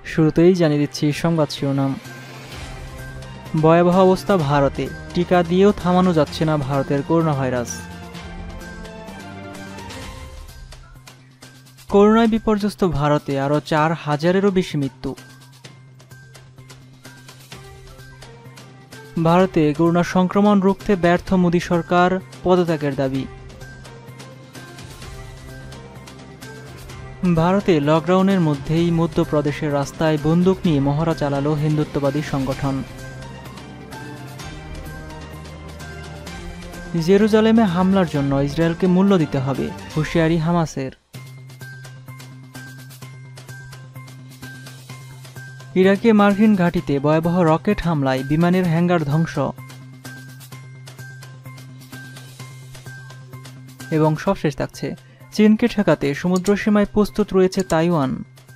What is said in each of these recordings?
শুরুতেই জানিয়ে দিচ্ছি সংবাদ শিরোনাম। ভয়াবহ অবস্থা ভারতে, টিকা দিয়েও থামানো যাচ্ছে না ভারতের করোনা ভাইরাস। করোনায় বিপর্যস্ত ভারতে আরও 4,000-এরও বেশি মৃত্যু। ভারতে করোনা সংক্রমণ রুখতে ব্যর্থ মোদী সরকার, পদত্যাগের দাবি। ভারতে লকডাউনের মধ্যেই মধ্যপ্রদেশের রাস্তায় বন্দুক নিয়ে মহড়া চালালো হিন্দুত্ববাদী সংগঠন। জেরুজালেমে হামলার জন্য ইসরায়েলকে মূল্য দিতে হবে, হুঁশিয়ারি হামাসের। ইরাকে মার্কিন ঘাঁটিতে ভয়াবহ রকেট হামলায় বিমানের হ্যাঙ্গার ধ্বংস। এবং সবশেষ থাকছে, চীনকে ঠেকাতে সমুদ্র সীমায় প্রস্তুত রয়েছে তাইওয়ান।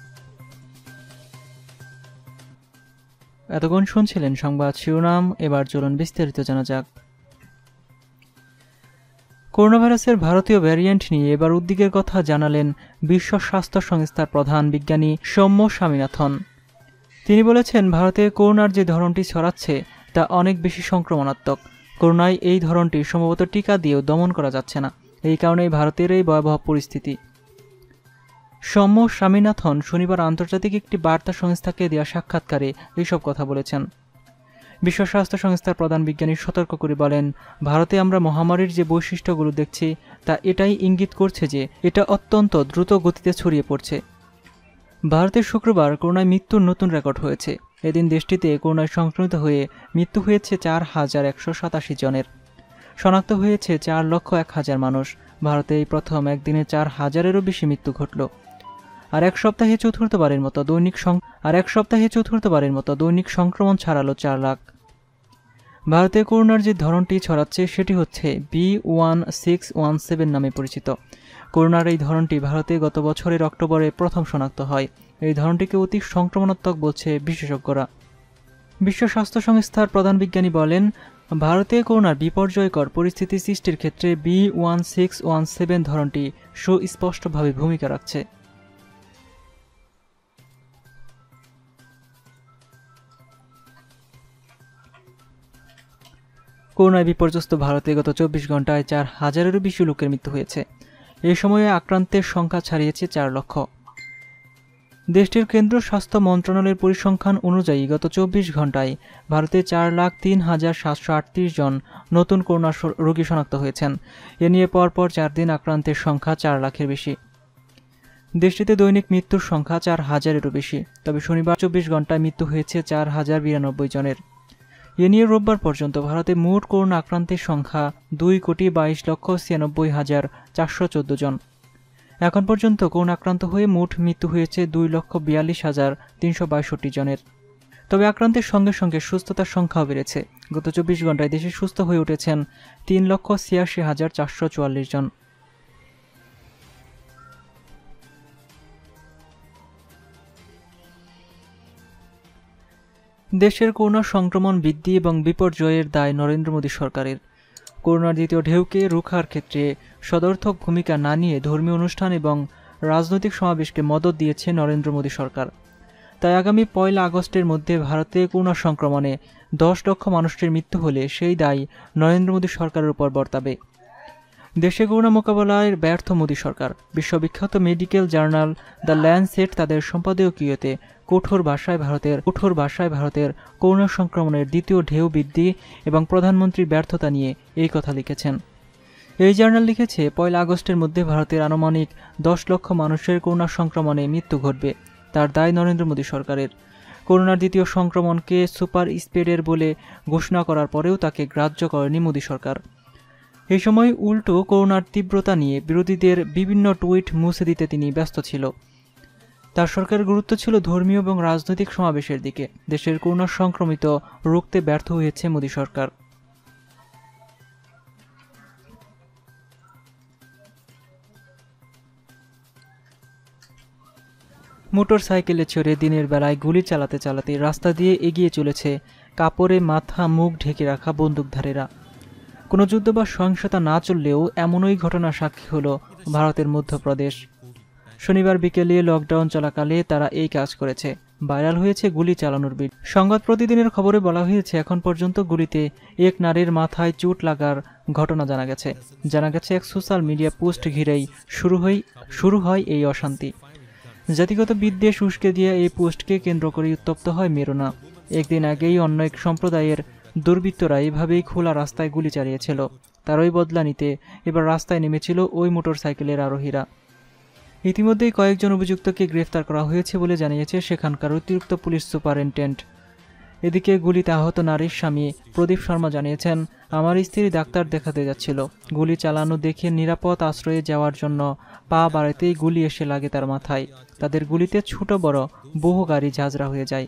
এতক্ষণ শুনছিলেন সংবাদ শিরোনাম, এবার চলুন বিস্তারিত জানা যাক। করোনা ভাইরাসের ভারতীয় ভ্যারিয়েন্ট নিয়ে এবার উদ্বেগের কথা জানালেন বিশ্ব স্বাস্থ্য সংস্থার প্রধান বিজ্ঞানী সৌম্য স্বামীনাথন। তিনি বলেছেন, ভারতে করোনার যে ধরনটি ছড়াচ্ছে তা অনেক বেশি সংক্রমণাত্মক। করোনায় এই ধরনটি সম্ভবত টিকা দিয়েও দমন করা যাচ্ছে না, এই কারণেই ভারতের এই ভয়াবহ পরিস্থিতি। সৌম্য স্বামীনাথন শনিবার আন্তর্জাতিক একটি বার্তা সংস্থাকে দেওয়া সাক্ষাৎকারে এইসব কথা বলেছেন। বিশ্ব স্বাস্থ্য সংস্থার প্রধান বিজ্ঞানী সতর্ক করে বলেন, ভারতে আমরা মহামারীর যে বৈশিষ্ট্যগুলো দেখছি তা এটাই ইঙ্গিত করছে যে এটা অত্যন্ত দ্রুত গতিতে ছড়িয়ে পড়ছে। ভারতের শুক্রবার করোনায় মৃত্যুর নতুন রেকর্ড হয়েছে। এদিন দেশটিতে করোনায় সংক্রমিত হয়ে মৃত্যু হয়েছে 4,187 জনের। শনাক্ত হয়েছে 4,01,000 মানুষ। ভারতে এই প্রথম একদিনে 4,000-এরও বেশি মৃত্যু ঘটল। আর এক সপ্তাহে চতুর্থবারের মতো দৈনিক সংক্রমণ ছাড়ালো 4 লাখ। ভারতে করোনার যে ধরনটি ছড়াচ্ছে সেটি হচ্ছে B.1.617 নামে পরিচিত। করোনার এই ধরনটি ভারতে গত বছরের অক্টোবরে প্রথম শনাক্ত হয়। এই ধরনটিকে অতি সংক্রমণাত্মক বলছে বিশেষজ্ঞরা। বিশ্ব স্বাস্থ্য সংস্থার প্রধান বিজ্ঞানী বলেন, ভারতে করোনার বিপর্যয়কর পরিস্থিতি সৃষ্টির ক্ষেত্রে B.1.617 ধরনটি সুস্পষ্টভাবে ভূমিকা রাখছে। করোনায় বিপর্যস্ত ভারতে গত 24 ঘন্টায় 4,000-এরও বেশি লোকের মৃত্যু হয়েছে। এই সময়ে আক্রান্তের সংখ্যা ছাড়িয়েছে 4 লক্ষ। দেশটির কেন্দ্রীয় স্বাস্থ্য মন্ত্রণালয়ের পরিসংখ্যান অনুযায়ী গত 24 ঘন্টায় ভারতে 4,03,738 জন নতুন করোনা রোগী শনাক্ত হয়েছেন। এ নিয়ে পরপর 4 দিন আক্রান্তের সংখ্যা 4 লাখের বেশি। দেশটিতে দৈনিক মৃত্যুর সংখ্যা 4,000-এরও বেশি। তবে শনিবার 24 ঘন্টায় মৃত্যু হয়েছে 4,092 জনের। এ নিয়ে রোববার পর্যন্ত ভারতে মোট করোনা আক্রান্তের সংখ্যা 2,22,96,414 জন। এখন পর্যন্ত করোনা আক্রান্ত হয়ে মোট মৃত্যু হয়েছে 2,42,362 জনের। তবে আক্রান্তের সঙ্গে সঙ্গে সুস্থতার সংখ্যাও বেড়েছে। গত 24 ঘন্টায় দেশে সুস্থ হয়ে উঠেছেন 3,86,444 জন। দেশের করোনা সংক্রমণ বৃদ্ধি এবং বিপর্যয়ের দায় নরেন্দ্র মোদী সরকারের। করোনার দ্বিতীয় ঢেউকে রুখার ক্ষেত্রে সদর্থক ভূমিকা না নিয়ে ধর্মীয় অনুষ্ঠান এবং রাজনৈতিক সমাবেশকে মদত দিয়েছে নরেন্দ্র মোদী সরকার। তাই আগামী 1 আগস্টের মধ্যে ভারতে করোনা সংক্রমণে 10 লক্ষ মানুষের মৃত্যু হলে সেই দায় নরেন্দ্র মোদী সরকারের উপর বর্তাবে। দেশে করোনা মোকাবেলায় ব্যর্থ মোদী সরকার। বিশ্ববিখ্যাত মেডিকেল জার্নাল দ্য ল্যান্সেট তাদের সম্পাদকীয়তে কঠোর ভাষায় ভারতের করোনা সংক্রমণের দ্বিতীয় ঢেউ বৃদ্ধি এবং প্রধানমন্ত্রীর ব্যর্থতা নিয়ে এই কথা লিখেছেন। এই জার্নাল লিখেছে, 1 আগস্টের মধ্যে ভারতের আনুমানিক 10 লক্ষ মানুষের করোনা সংক্রমণে মৃত্যু ঘটবে। তার দায় নরেন্দ্র মোদী সরকারের। করোনার দ্বিতীয় সংক্রমণকে সুপার স্প্রেডের বলে ঘোষণা করার পরেও তাকে গ্রাহ্য করেনি মোদী সরকার। এই সময় উল্টো করোনার তীব্রতা নিয়ে বিরোধীদের বিভিন্ন টুইট মুছে দিতে তিনি ব্যস্ত ছিল। তার সরকারের গুরুত্ব ছিল ধর্মীয় এবং রাজনৈতিক সমাবেশের দিকে। দেশের করোনা সংক্রমিত রুখতে ব্যর্থ হয়েছে মোদী সরকার। মোটর সাইকেলে চড়ে দিনের বেলায় গুলি চালাতে চালাতে রাস্তা দিয়ে এগিয়ে চলেছে কাপড়ে মাথা মুখ ঢেকে রাখা বন্দুকধারীরা। কোনো যুদ্ধ বা সহিংসতা না চললেও এমনই ঘটনা সাক্ষী হলো ভারতের মধ্যপ্রদেশ। শনিবার বিকেলে লকডাউন চলাকালে তারা এই কাজ করেছে। ভাইরাল হয়েছে গুলি চালানোর ভিডিও। সংবাদ প্রতিদিনের খবরে বলা হয়েছে এখন পর্যন্ত গুলিতে এক নারীর মাথায় চোট লাগার ঘটনা জানা গেছে। এক সোশ্যাল মিডিয়া পোস্ট ঘিরেই শুরু হয় এই অশান্তি। জাতিগত বিদ্বেষ উস্কে দিয়ে এই পোস্টকে কেন্দ্র করে উত্তপ্ত হয় মেরুনা। একদিন আগেই অন্য এক সম্প্রদায়ের দুর্বৃত্তরা এভাবেই খোলা রাস্তায় গুলি চালিয়েছিল। তারই বদলা নিতে এবার রাস্তায় নেমেছিল ওই মোটরসাইকেলের আরোহীরা। ইতিমধ্যেই কয়েকজন অভিযুক্তকে গ্রেফতার করা হয়েছে বলে জানিয়েছে সেখানকার অতিরিক্ত পুলিশ সুপারিনটেন্ডেন্ট। এদিকে গুলিতে আহত নারীর স্বামী প্রদীপ শর্মা জানিয়েছেন, আমার স্ত্রী ডাক্তার দেখাতে যাচ্ছিল, গুলি চালানো দেখে নিরাপদ আশ্রয়ে যাওয়ার জন্য পা বাড়াতেই গুলি এসে লাগে তার মাথায়। তাদের গুলিতে ছোট বড় বহু গাড়ি ঝাঁঝরা হয়ে যায়।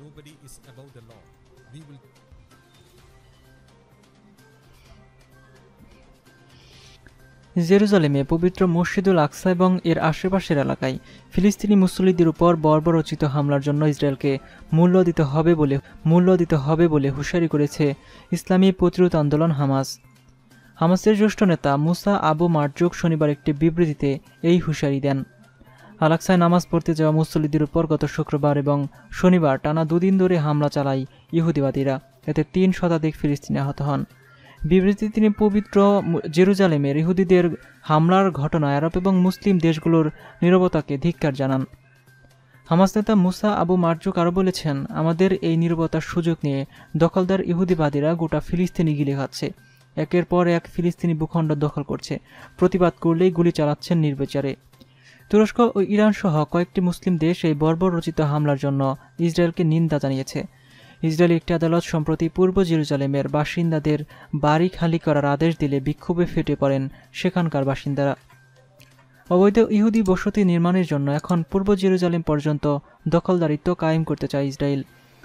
জেরুজালেমে পবিত্র মসজিদুল আকসা এবং এর আশেপাশের এলাকায় ফিলিস্তিনি মুসল্লিদের উপর বর্বরোচিত হামলার জন্য ইসরায়েলকে মূল্য দিতে হবে বলে হুঁশিয়ারি করেছে ইসলামী প্রতিরোধ আন্দোলন হামাসের জ্যেষ্ঠ নেতা মুসা আবু মারজুক শনিবার একটি বিবৃতিতে এই হুঁশিয়ারি দেন। আল-আকসায় নামাজ পড়তে যাওয়া মুসল্লিদের উপর গত শুক্রবার এবং শনিবার টানা দুদিন ধরে হামলা চালায় ইহুদিবাদীরা। এতে ৩ শতাধিক ফিলিস্তিনি আহত হন। বিবৃতিতে তিনি পবিত্র জেরুজালেমের ইহুদিদের হামলার ঘটনায় আরব এবং মুসলিম দেশগুলোর নীরবতাকে ধিক্কার জানান। হামাস নেতা মুসা আবু মারজুক আরও বলেছেন, আমাদের এই নীরবতার সুযোগ নিয়ে দখলদার ইহুদিবাদীরা গোটা ফিলিস্তিনি গিলে খাচ্ছে, একের পর এক ফিলিস্তিনি ভূখণ্ড দখল করছে, প্রতিবাদ করলেই গুলি চালাচ্ছেন নির্বিচারে। তুরস্ক ও ইরান সহ কয়েকটি মুসলিম দেশ এই বর্বরোচিত হামলার জন্য ইসরায়েলকে নিন্দা জানিয়েছে। ইসরায়েলি একটি আদালত সম্প্রতি পূর্ব জেরুজালেমের বাসিন্দাদের বাড়ি খালি করার আদেশ দিলে বিক্ষোভে ফেটে পড়েন সেখানকার বাসিন্দারা। অবৈধ ইহুদি বসতি নির্মাণের জন্য এখন পূর্ব জেরুজালেম পর্যন্ত দখলদারিত্ব কায়েম করতে চায় ইসরায়েল।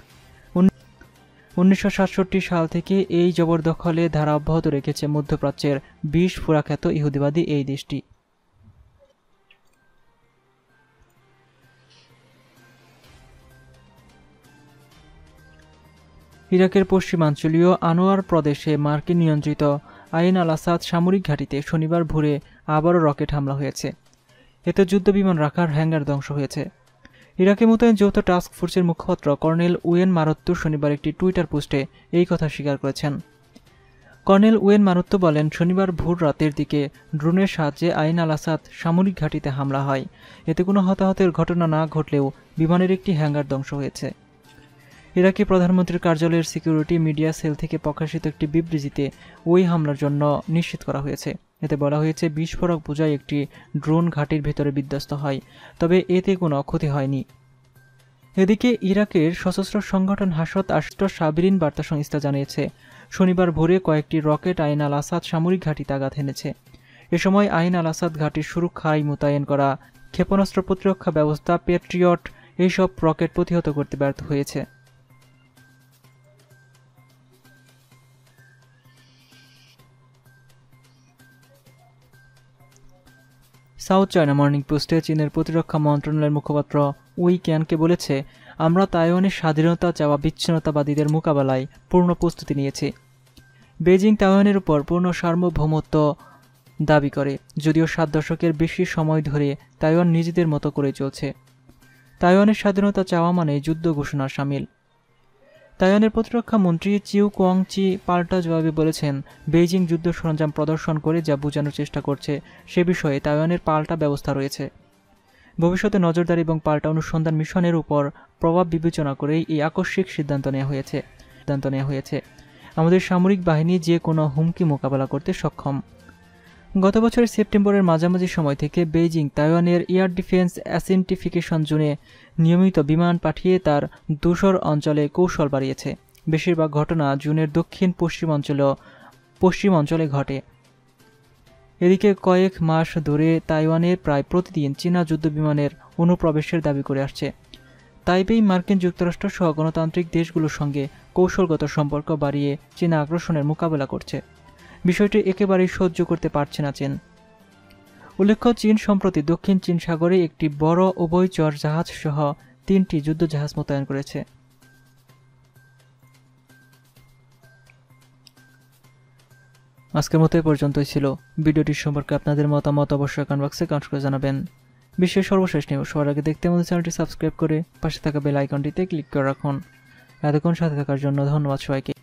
1967 সাল থেকে এই জবরদখলে ধারা অব্যাহত রেখেছে মধ্যপ্রাচ্যের 20 ফুরাখ্যাত ইহুদিবাদী এই দেশটি। ইরাকের পশ্চিমাঞ্চলীয় আনোয়ার প্রদেশে মার্কিন নিয়ন্ত্রিত আইন আল আসাদ সামরিক ঘাঁটিতে শনিবার ভোরে আবারও রকেট হামলা হয়েছে। এতে যুদ্ধবিমান রাখার হ্যাঙ্গার ধ্বংস হয়েছে। ইরাকে মোতায়েন যৌথ টাস্ক ফোর্সের মুখপাত্র কর্নেল ওয়েন মারত্তু শনিবার একটি টুইটার পোস্টে এই কথা স্বীকার করেছেন। কর্নেল ওয়েন মারত্তু বলেন, শনিবার ভোর রাতের দিকে ড্রোনের সাহায্যে আইন আল আসাদ সামরিক ঘাঁটিতে হামলা হয়। এতে কোনো হতাহতের ঘটনা না ঘটলেও বিমানের একটি হ্যাঙ্গার ধ্বংস হয়েছে। ইরাকি প্রধানমন্ত্রীর কার্যালয়ের সিকিউরিটি মিডিয়া সেল থেকে প্রকাশিত একটি বিবৃতিতে ওই হামলার জন্য নিশ্চিত করা হয়েছে। এতে বলা হয়েছে, বিস্ফোরক বোঝাই একটি ড্রোন ঘাঁটির ভেতরে বিধ্বস্ত হয়, তবে এতে কোনো ক্ষতি হয়নি। এদিকে ইরাকের সশস্ত্র সংগঠন হাশদ সাবিরিন বার্তা সংস্থা জানিয়েছে, শনিবার ভোরে কয়েকটি রকেট আইন আল আসাদ সামরিক ঘাঁটিতে আঘাত এনেছে। এ সময় আইন আল আসাদ ঘাঁটির সুরক্ষায় মোতায়েন করা ক্ষেপণাস্ত্র প্রতিরক্ষা ব্যবস্থা পেট্রিয়ট এইসব রকেট প্রতিহত করতে ব্যর্থ হয়েছে। সাউথ চায়না মর্নিং পোস্টে চীনের প্রতিরক্ষা মন্ত্রণালয়ের মুখপাত্র উই ক্যানকে বলেছে, আমরা তাইওয়ানের স্বাধীনতা চাওয়া বিচ্ছিন্নতাবাদীদের মোকাবেলায় পূর্ণ প্রস্তুতি নিয়েছি। বেজিং তাইওয়ানের উপর পূর্ণ সার্বভৌমত্ব দাবি করে, যদিও 7 দশকের বেশি সময় ধরে তাইওয়ান নিজেদের মতো করে চলছে। তাইওয়ানের স্বাধীনতা চাওয়া মানে যুদ্ধ ঘোষণার শামিল। তাইওয়ানের প্রতিরক্ষা মন্ত্রী চিউ কোয়াংচি পাল্টা জবাবে বলেছেন, বেইজিং যুদ্ধ সরঞ্জাম প্রদর্শন করে যা বোঝানোর চেষ্টা করছে সে বিষয়ে তাইওয়ানের পাল্টা ব্যবস্থা রয়েছে। ভবিষ্যতে নজরদারি এবং পাল্টা অনুসন্ধান মিশনের উপর প্রভাব বিবেচনা করেই এই আকস্মিক সিদ্ধান্ত নেওয়া হয়েছে। আমাদের সামরিক বাহিনী যে কোনো হুমকি মোকাবেলা করতে সক্ষম। গত বছরের সেপ্টেম্বরের মাঝামাঝি সময় থেকে বেইজিং তাইওয়ানের এয়ার ডিফেন্স অ্যাসেন্টিফিকেশন জোনে নিয়মিত বিমান পাঠিয়ে তার ধূসর অঞ্চলে কৌশল বাড়িয়েছে। বেশিরভাগ ঘটনা জুনের দক্ষিণ পশ্চিম অঞ্চলে ঘটে। এদিকে কয়েক মাস ধরে তাইওয়ানে প্রায় প্রতিদিন চীনা যুদ্ধবিমানের অনুপ্রবেশের দাবি করে আসছে। তাইপেই মার্কিন যুক্তরাষ্ট্র সহ গণতান্ত্রিক দেশগুলোর সঙ্গে কৌশলগত সম্পর্ক বাড়িয়ে চীনা আগ্রাসনের মোকাবেলা করছে। বিষয়টি একেবারেই সহ্য করতে পারছে না চীন। উল্লেখ্য, চীন সম্প্রতি দক্ষিণ চীন সাগরে একটি বড় উভয়চর জাহাজ সহ 3টি যুদ্ধজাহাজ মোতায়েন করেছে। আজকের মতো এ পর্যন্তই ছিল। ভিডিওটি সম্পর্কে আপনাদের মতামত অবশ্যই কমেন্ট বক্সে কমেন্ট করে জানাবেন। বিশ্বের সর্বশেষ নিউজ সবার আগে দেখতে আমাদের চ্যানেলটি সাবস্ক্রাইব করে পাশে থাকা বেল আইকনটিতে ক্লিক করে রাখুন। এতক্ষণ সাথে থাকার জন্য ধন্যবাদ সবাইকে।